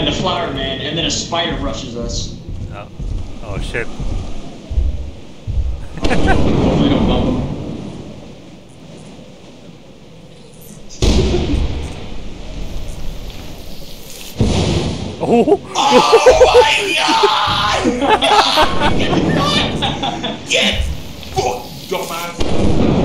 the flower man, and then a spider rushes us. Oh, oh shit. Hopefully don't bump him. Oh! Oh my god! Get fucked, dumbass!